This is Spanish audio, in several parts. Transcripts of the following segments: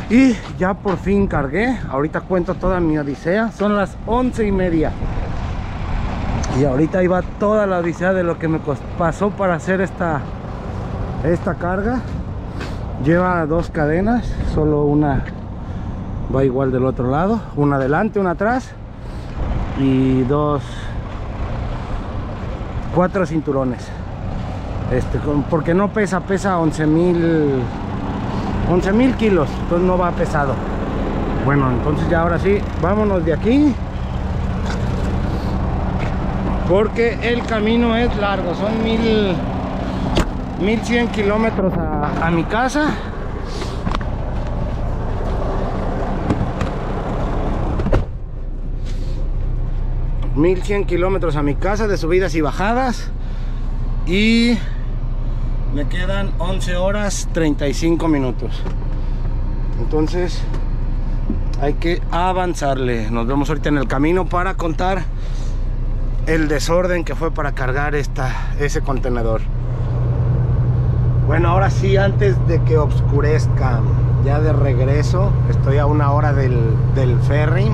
Y ya por fin cargué. Ahorita cuento toda mi odisea. Son las 11:30. Y ahorita iba toda la odisea de lo que me pasó para hacer esta carga. Lleva 2 cadenas, solo una va igual del otro lado, una adelante, una atrás, y 4 cinturones. Porque no pesa 11,000 kilos, entonces no va pesado. Bueno, entonces ya ahora sí, vámonos de aquí, porque el camino es largo. Son 1100 kilómetros a mi casa. $1100 kilómetros a mi casa de subidas y bajadas, y me quedan 11 horas 35 minutos. Entonces hay que avanzarle. Nos vemos ahorita en el camino para contar el desorden que fue para cargar ese contenedor. Bueno, ahora sí, antes de que oscurezca, ya de regreso. Estoy a 1 hora del ferry,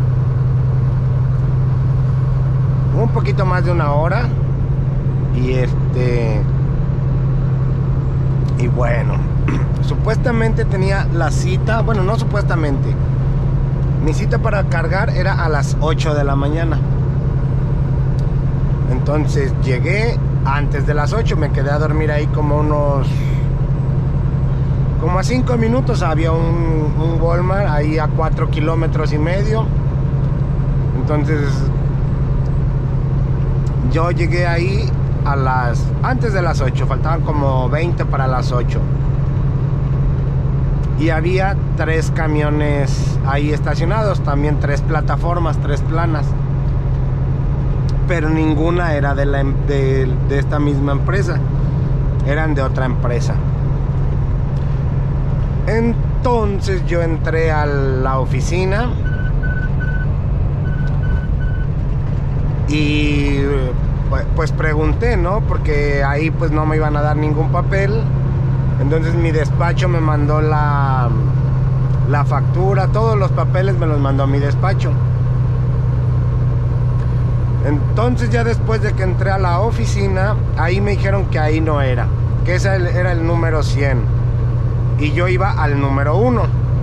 un poquito más de 1 hora. Y bueno, supuestamente tenía la cita, bueno, no supuestamente, mi cita para cargar era a las 8 de la mañana. Entonces llegué antes de las 8, me quedé a dormir ahí como a 5 minutos. Había un Walmart ahí a 4,5 kilómetros. Entonces yo llegué ahí antes de las 8, faltaban como 20 para las 8. Y había 3 camiones ahí estacionados, también 3 plataformas, 3 planas. Pero ninguna era de esta misma empresa, eran de otra empresa. Entonces yo entré a la oficina y pues pregunté, ¿no? Porque ahí pues no me iban a dar ningún papel. Entonces mi despacho me mandó la factura, todos los papeles me los mandó a mi despacho. Entonces ya después de que entré a la oficina, ahí me dijeron que ahí no era, que ese era el número 100 y yo iba al número 1.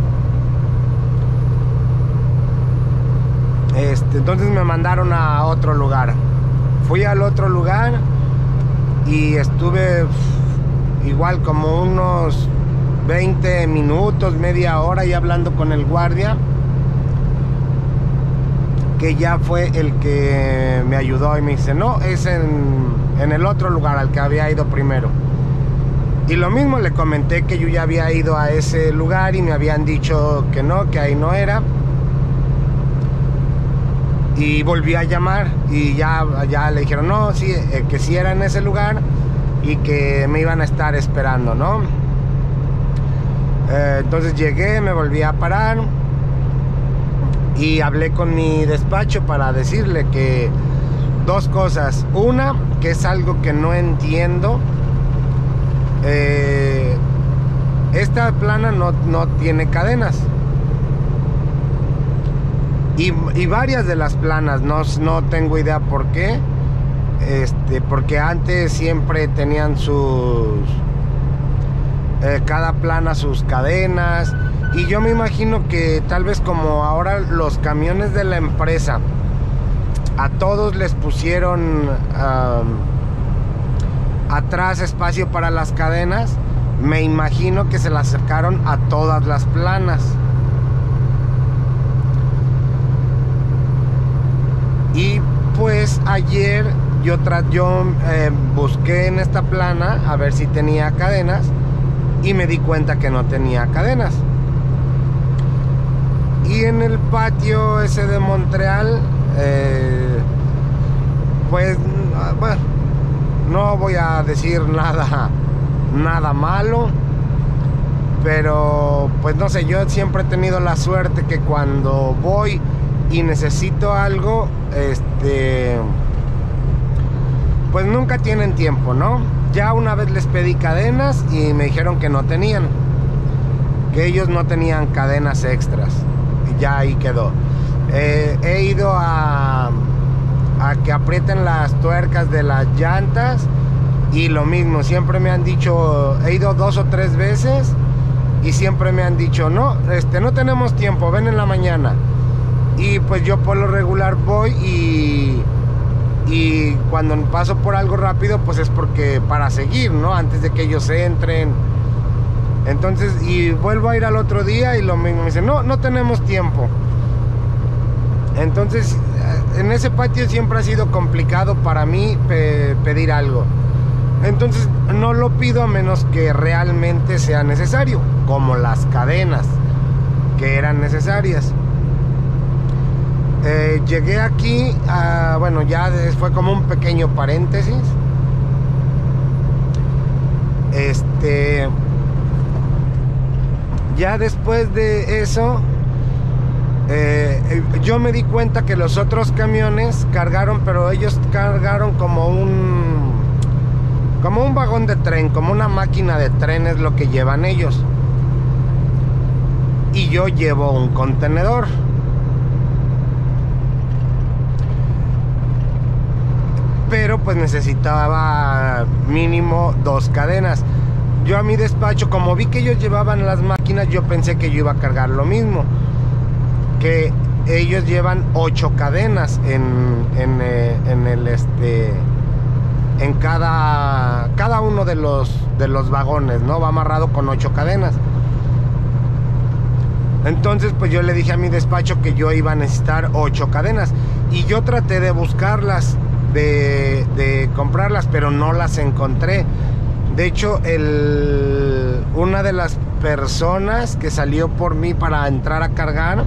Entonces me mandaron a otro lugar. Fui al otro lugar y estuve igual como unos 20 minutos, media hora y hablando con el guardia, que ya fue el que me ayudó, y me dice, no, es en el otro lugar al que había ido primero. Y lo mismo le comenté que yo ya había ido a ese lugar y me habían dicho que no, que ahí no era. Y volví a llamar y ya le dijeron, no, sí, que sí era en ese lugar y que me iban a estar esperando, ¿no? Entonces llegué, me volví a parar y hablé con mi despacho para decirle que 2 cosas. Una, que es algo que no entiendo. Esta plana no tiene cadenas. Y varias de las planas, no tengo idea por qué. Porque antes siempre tenían cada plana sus cadenas. Y yo me imagino que tal vez como ahora los camiones de la empresa a todos les pusieron atrás espacio para las cadenas, me imagino que se las sacaron a todas las planas. Y pues ayer yo busqué en esta plana a ver si tenía cadenas y me di cuenta que no tenía cadenas. Y en el patio ese de Montreal, pues bueno, no voy a decir nada malo, pero pues no sé, yo siempre he tenido la suerte que cuando voy y necesito algo, pues nunca tienen tiempo, ¿no? Ya una vez les pedí cadenas y me dijeron que no tenían, que ellos no tenían cadenas extras. Y ya ahí quedó. He ido a que aprieten las tuercas de las llantas y lo mismo, siempre me han dicho, he ido 2 o 3 veces y siempre me han dicho, no, no tenemos tiempo, ven en la mañana. Y pues yo por lo regular voy y cuando paso por algo rápido, pues es porque para seguir, ¿no? Antes de que ellos entren. Entonces, y vuelvo a ir al otro día y lo mismo, me dicen, no tenemos tiempo. Entonces, en ese patio siempre ha sido complicado para mí pedir algo. Entonces, no lo pido a menos que realmente sea necesario, como las cadenas que eran necesarias. Llegué aquí, bueno, ya fue como un pequeño paréntesis. Ya después de eso, yo me di cuenta que los otros camiones cargaron, pero ellos cargaron como un vagón de tren, como una máquina de tren es lo que llevan ellos. Y yo llevo un contenedor. Pero pues necesitaba mínimo 2 cadenas. Yo a mi despacho, como vi que ellos llevaban las máquinas, yo pensé que yo iba a cargar lo mismo. Que ellos llevan 8 cadenas en cada uno de los vagones, ¿no? Va amarrado con 8 cadenas. Entonces pues yo le dije a mi despacho que yo iba a necesitar 8 cadenas. Y yo traté de buscarlas, de comprarlas, pero no las encontré. De hecho, una de las personas que salió por mí para entrar a cargar,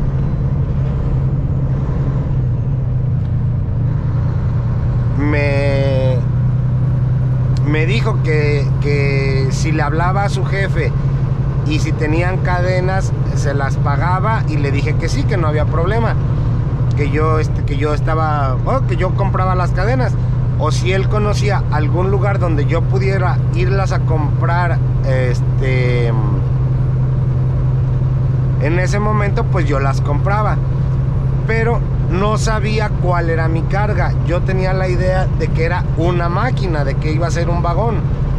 me dijo que si le hablaba a su jefe y si tenían cadenas se las pagaba, y le dije que sí, que no había problema, que yo compraba las cadenas, o si él conocía algún lugar donde yo pudiera irlas a comprar en ese momento, pues yo las compraba. Pero no sabía cuál era mi carga. Yo tenía la idea de que era una máquina, de que iba a ser un vagón.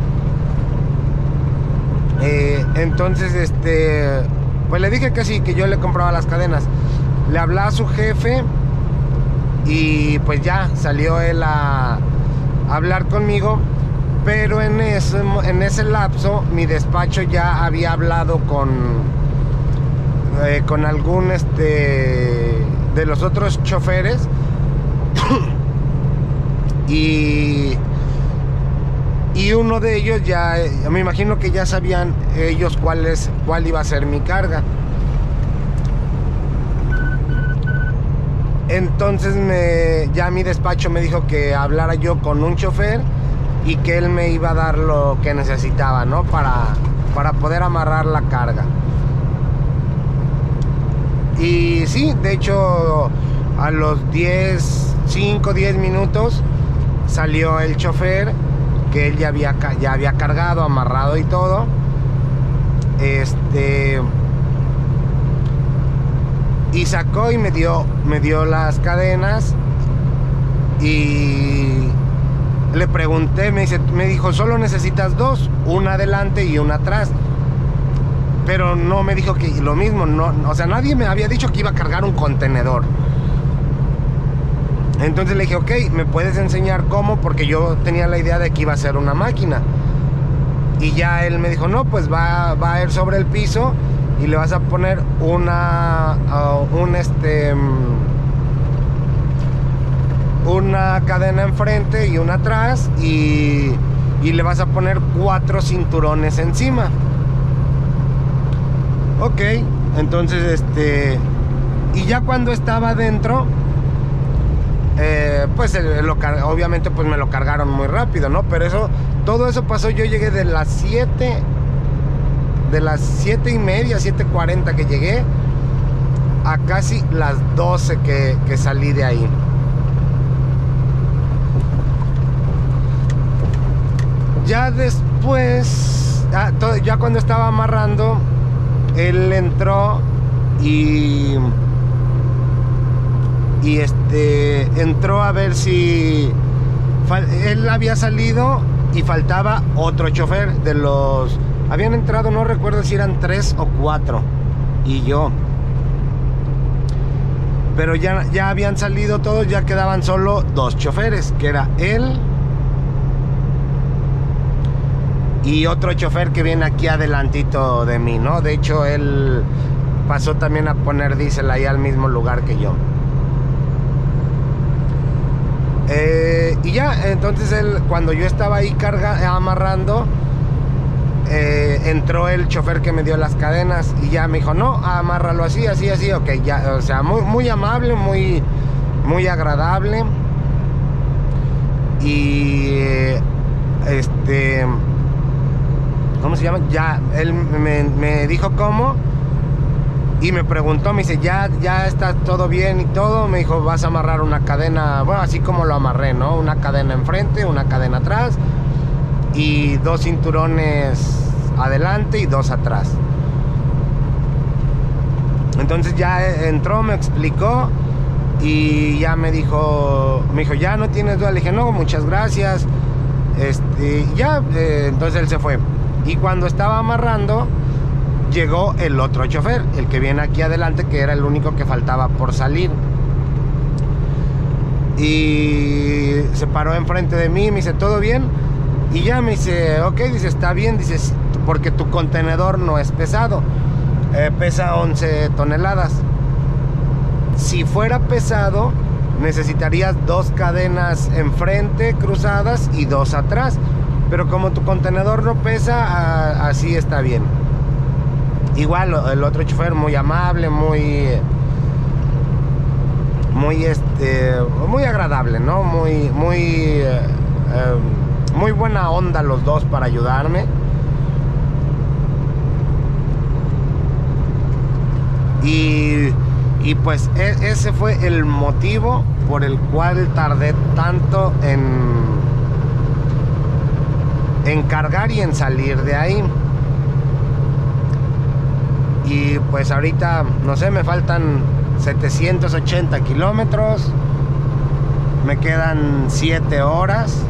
Entonces, pues le dije que sí, que yo le compraba las cadenas. Le hablé a su jefe y pues ya salió él a hablar conmigo. Pero en ese lapso mi despacho ya había hablado con algún de los otros choferes y uno de ellos ya, me imagino que ya sabían ellos cuál iba a ser mi carga. Entonces ya mi despacho me dijo que hablara yo con un chofer y que él me iba a dar lo que necesitaba, ¿no? Para poder amarrar la carga. Y sí, de hecho, a los 5 o 10 minutos salió el chofer, que él ya había cargado, amarrado y todo. Y sacó y me dio las cadenas. Y le pregunté, me dijo, solo necesitas 2, una adelante y una atrás. Pero no me dijo que lo mismo, no, o sea, nadie me había dicho que iba a cargar un contenedor. Entonces le dije, ok, ¿me puedes enseñar cómo? Porque yo tenía la idea de que iba a ser una máquina. Y ya él me dijo, no, pues va a ir sobre el piso y le vas a poner una cadena enfrente y una atrás, y le vas a poner 4 cinturones encima. Ok, entonces y ya cuando estaba adentro, pues obviamente pues me lo cargaron muy rápido, ¿no? Pero todo eso pasó, yo llegué de las 7:30, 7:40 que llegué, a casi las 12 que salí de ahí. Ya después, ya cuando estaba amarrando, él entró y entró a ver si él había salido y faltaba otro chofer de los... Habían entrado, no recuerdo si eran 3 o 4 y yo. Pero ya habían salido todos, ya quedaban solo 2 choferes, que era él y otro chofer que viene aquí adelantito de mí, ¿no? De hecho, él pasó también a poner diésel ahí al mismo lugar que yo. Y ya, entonces él, cuando yo estaba ahí amarrando, entró el chofer que me dio las cadenas y ya me dijo, no, amárralo así, así, así, ok, ya, o sea, muy amable, muy agradable. Y ¿cómo se llama? Ya, él me dijo cómo y me preguntó, me dice, ya está todo bien y todo. Me dijo, vas a amarrar una cadena, bueno, así como lo amarré, ¿no? Una cadena enfrente, una cadena atrás y 2 cinturones adelante y 2 atrás. Entonces ya entró, me explicó y ya me dijo, ya no tienes duda. Le dije, no, muchas gracias. Entonces él se fue. Y cuando estaba amarrando, llegó el otro chofer, el que viene aquí adelante, que era el único que faltaba por salir. Y se paró enfrente de mí, me dice, ¿todo bien? Y ya me dice, ok, dice, está bien, dice, porque tu contenedor no es pesado, pesa 11 toneladas. Si fuera pesado, necesitarías 2 cadenas enfrente cruzadas y 2 atrás, pero como tu contenedor no pesa, así está bien. Igual el otro chofer muy amable, muy agradable, ¿no? Muy buena onda los dos para ayudarme. Y pues ese fue el motivo por el cual tardé tanto en cargar y en salir de ahí. Y pues ahorita, no sé, me faltan 780 kilómetros. Me quedan 7 horas.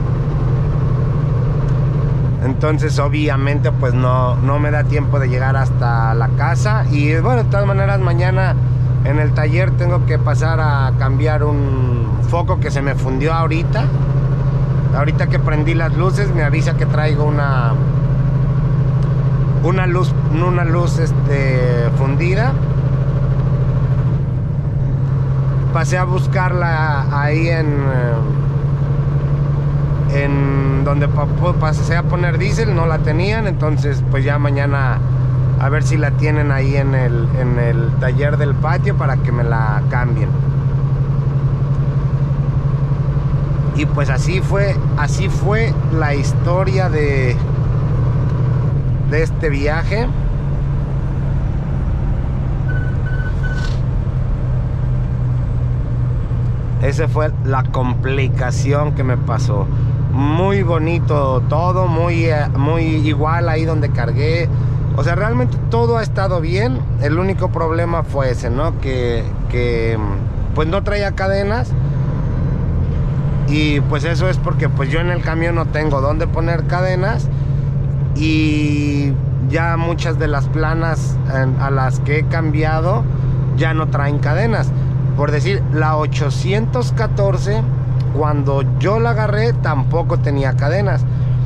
Entonces obviamente pues no me da tiempo de llegar hasta la casa. Y bueno, de todas maneras mañana en el taller tengo que pasar a cambiar un foco que se me fundió ahorita. Ahorita que prendí las luces me avisa que traigo una luz fundida. Pasé a buscarla ahí en donde pasé a poner diésel, no la tenían. Entonces pues ya mañana a ver si la tienen ahí en el taller del patio para que me la cambien. Y pues así fue la historia de este viaje. Esa fue la complicación que me pasó. Muy bonito todo, muy igual ahí donde cargué. O sea, realmente todo ha estado bien. El único problema fue ese, ¿no? Que pues no traía cadenas. Y pues eso es porque pues yo en el camión no tengo dónde poner cadenas. Y ya muchas de las planas a las que he cambiado ya no traen cadenas. Por decir, la 814, cuando yo la agarré tampoco tenía cadenas.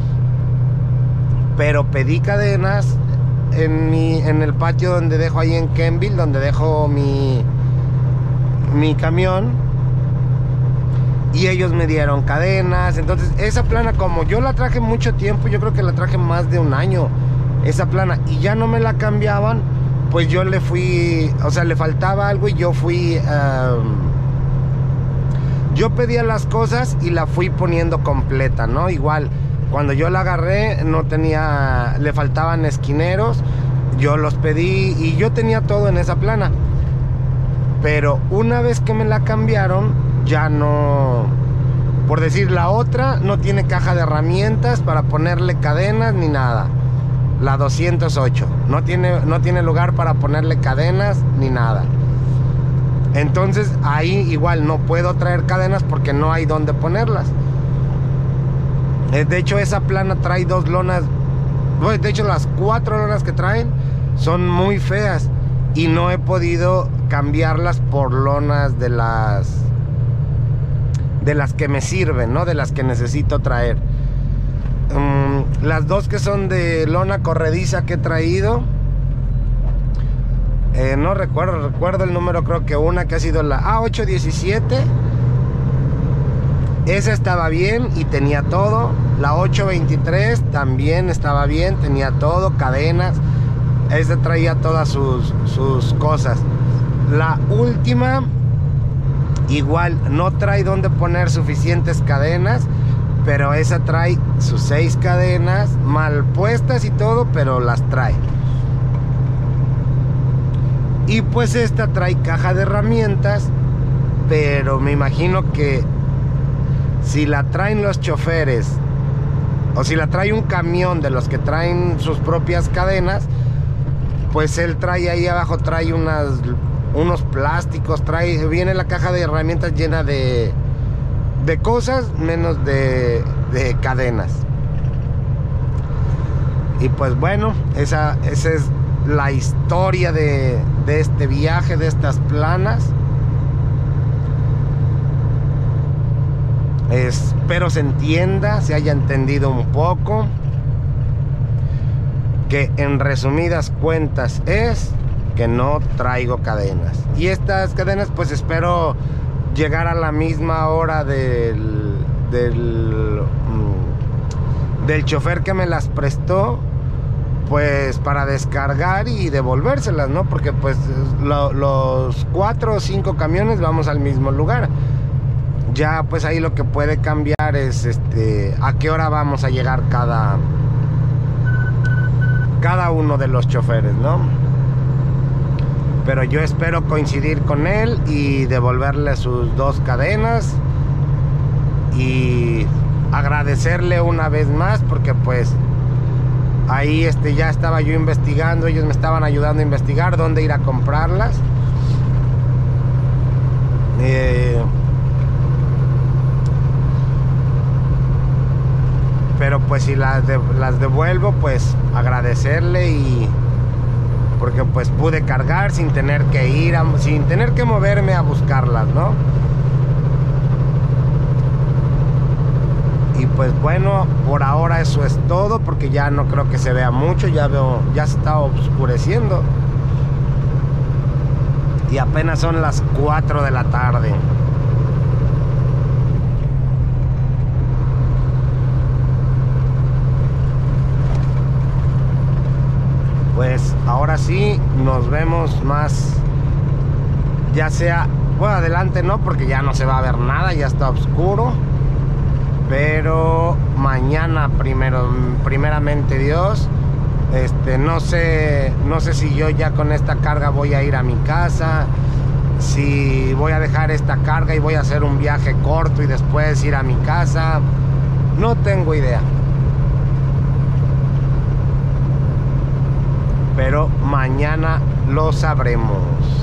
Pero pedí cadenas en el patio donde dejo ahí en Kenville, donde dejo mi camión. Y ellos me dieron cadenas. Entonces esa plana, como yo la traje mucho tiempo, yo creo que la traje más de un año, esa plana, y ya no me la cambiaban, pues yo le fui, o sea, le faltaba algo y yo fui, yo pedía las cosas y la fui poniendo completa, ¿no? Igual, cuando yo la agarré no tenía, le faltaban esquineros, yo los pedí y yo tenía todo en esa plana. Pero una vez que me la cambiaron, ya no, por decir, la otra no tiene caja de herramientas para ponerle cadenas ni nada. la 208. No tiene lugar para ponerle cadenas ni nada. Entonces ahí igual no puedo traer cadenas porque no hay donde ponerlas. De hecho, esa plana trae 2 lonas. De hecho, las 4 lonas que traen son muy feas y no he podido cambiarlas por lonas de las que me sirven, ¿no? De las que necesito traer. Las 2 que son de lona corrediza que he traído, no recuerdo el número. Creo que una que ha sido la A817, esa estaba bien y tenía todo. La 823 también estaba bien, tenía todo, cadenas. Esa traía todas sus cosas. La última igual no trae donde poner suficientes cadenas, pero esa trae sus 6 cadenas mal puestas y todo, pero las trae. Y pues esta trae caja de herramientas, pero me imagino que si la traen los choferes, o si la trae un camión de los que traen sus propias cadenas, pues él trae ahí abajo, trae unos plásticos, viene la caja de herramientas llena de cosas, menos de cadenas. Y pues bueno, esa es la historia de este viaje, de estas planas. Espero se entienda, se haya entendido un poco, que en resumidas cuentas es que no traigo cadenas. Y estas cadenas pues espero llegar a la misma hora del chofer que me las prestó, pues para descargar y devolvérselas, ¿no? Porque pues los 4 o 5 camiones vamos al mismo lugar. Ya pues ahí lo que puede cambiar es a qué hora vamos a llegar cada uno de los choferes, ¿no? Pero yo espero coincidir con él y devolverle sus 2 cadenas y agradecerle una vez más, porque pues ahí ya estaba yo investigando, ellos me estaban ayudando a investigar dónde ir a comprarlas. Pero pues si las devuelvo, pues agradecerle, y porque pues pude cargar sin tener que ir sin tener que moverme a buscarlas, ¿no? Y pues bueno, por ahora eso es todo, porque ya no creo que se vea mucho. Ya se está oscureciendo y apenas son las 4 de la tarde. Pues ahora sí nos vemos más, ya sea, bueno, adelante no, porque ya no se va a ver nada, ya está oscuro. Pero mañana primeramente Dios, no sé si yo ya con esta carga voy a ir a mi casa, si voy a dejar esta carga y voy a hacer un viaje corto y después ir a mi casa. No tengo idea. Pero mañana lo sabremos.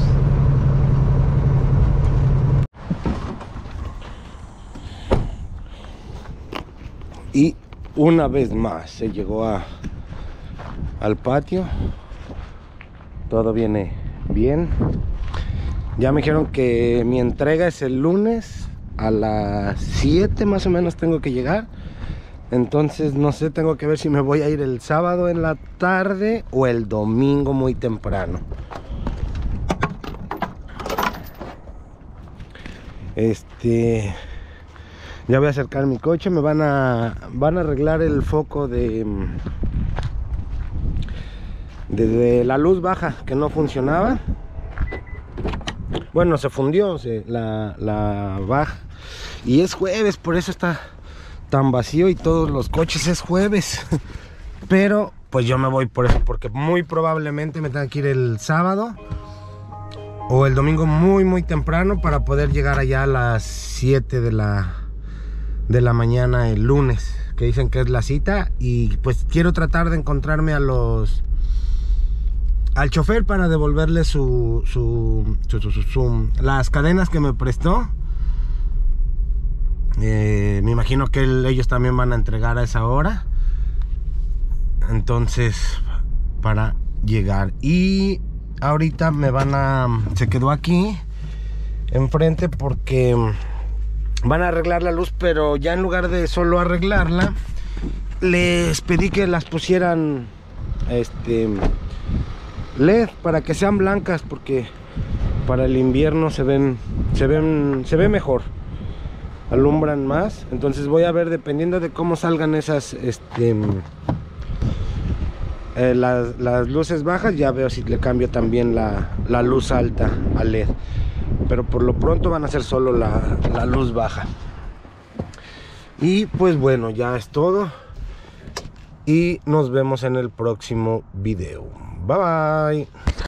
Y una vez más se llegó al patio. Todo viene bien. Ya me dijeron que mi entrega es el lunes a las 7 más o menos tengo que llegar. Entonces no sé, tengo que ver si me voy a ir el sábado en la tarde o el domingo muy temprano. Ya voy a acercar mi coche. Me van a arreglar el foco de la luz baja, que no funcionaba. Bueno, se fundió la baja. Y es jueves, por eso está tan vacío y todos los coches es jueves. Pero pues yo me voy por eso, porque muy probablemente me tenga que ir el sábado o el domingo muy temprano para poder llegar allá a las 7 de la mañana el lunes, que dicen que es la cita, y pues quiero tratar de encontrarme al chofer para devolverle las cadenas que me prestó. Me imagino que ellos también van a entregar a esa hora, entonces para llegar. Y ahorita se quedó aquí enfrente porque van a arreglar la luz, pero ya en lugar de solo arreglarla, les pedí que las pusieran LED para que sean blancas, porque para el invierno se ve mejor, alumbran más. Entonces voy a ver, dependiendo de cómo salgan esas las luces bajas, ya veo si le cambio también la luz alta a LED, pero por lo pronto van a ser solo la luz baja. Y pues bueno, ya es todo y nos vemos en el próximo video. Bye bye.